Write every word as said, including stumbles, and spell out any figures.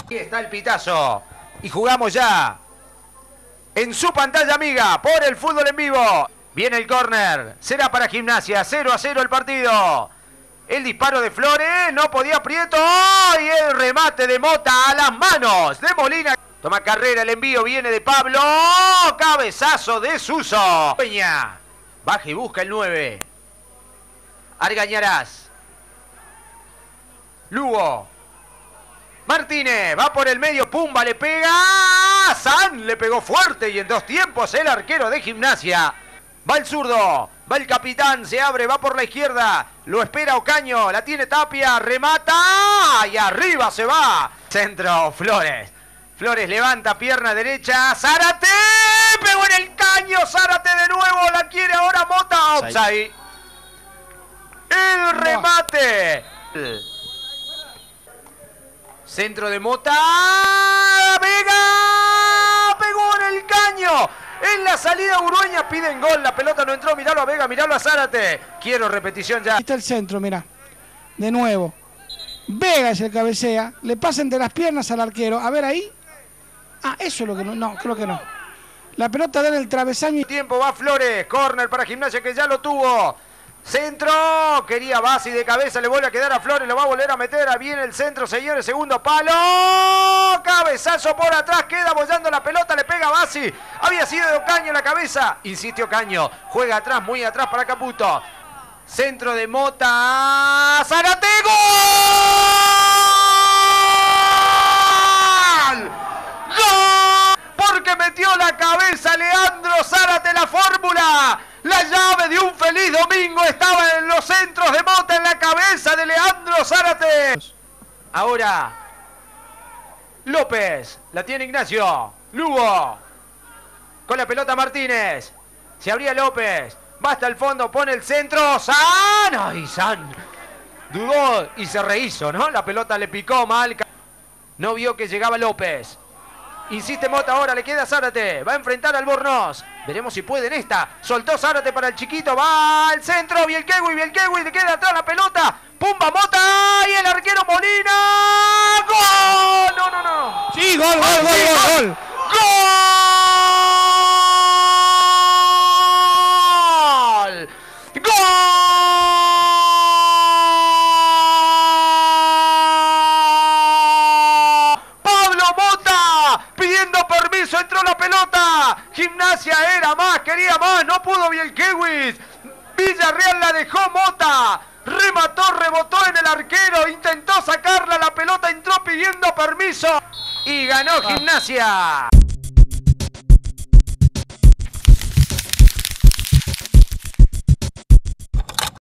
Aquí está el pitazo. Y jugamos ya. En su pantalla amiga, por el fútbol en vivo. Viene el córner. Será para Gimnasia. cero a cero el partido. El disparo de Flores. No podía Prieto. ¡Oh! Y el remate de Mota a las manos de Molina. Toma carrera. El envío viene de Pablo. ¡Oh! Cabezazo de Suso. Peña. Baja y busca el nueve. Argañarás. Lugo. Martínez. Va por el medio. Pumba. Le pega. San le pegó fuerte. Y en dos tiempos el arquero de Gimnasia. Va el zurdo. Va el capitán. Se abre. Va por la izquierda. Lo espera Ocaño. La tiene Tapia. Remata. Y arriba se va. Centro. Flores. Flores levanta pierna derecha. Zárate. Pegó en el caño. Zárate de nuevo. La quiere ahora Mota. Offside. El remate. Centro de Mota. Vega. Pegó en el caño. En la salida Urueña piden gol. La pelota no entró. Miralo a Vega. Miralo a Zárate. Quiero repetición ya. Ahí está el centro, mirá. De nuevo. Vega es el cabecea. Le pasa entre las piernas al arquero. A ver ahí. Ah, eso es lo que no. No, creo que no. La pelota da en el travesaño. Tiempo va Flores. Córner para Gimnasia que ya lo tuvo. Centro. Quería Bassi de cabeza. Le vuelve a quedar a Flores. Lo va a volver a meter. Viene el centro, señores. Segundo palo. Cabezazo por atrás. Queda bollando la pelota. Le pega a Bassi. Había sido de Ocaño en la cabeza. Insiste Ocaño. Juega atrás, muy atrás para Caputo. Centro de Mota. ¡Zárate! ¡Gol! ¡Gol! Porque metió la cabeza Leandro Zárate, la fórmula. La llave de un feliz domingo estaba en los centros de Mota, en la cabeza de Leandro Zárate. Ahora López, la tiene Ignacio. Lugo, con la pelota Martínez. Se abría López, va hasta el fondo, pone el centro. ¡San! ¡Ay, San! Dudó y se rehizo, ¿no? La pelota le picó mal. No vio que llegaba López. Insiste Mota ahora, le queda Zárate. Va a enfrentar al Albornoz. Veremos si puede en esta. Soltó Zárate para el chiquito. Va al centro. Bielkegui, Bielkegui. Le queda atrás la pelota. Pumba Mota. Y el arquero Molina. ¡Gol! No, no, no. Sí, gol, gol, gol, gol, gol. ¡Gol! ¡Gol! Permiso, entró la pelota. Gimnasia era más, quería más, no pudo Bielkewicz. Villarreal la dejó Mota. Remató, rebotó en el arquero, intentó sacarla, la pelota entró pidiendo permiso y ganó Gimnasia.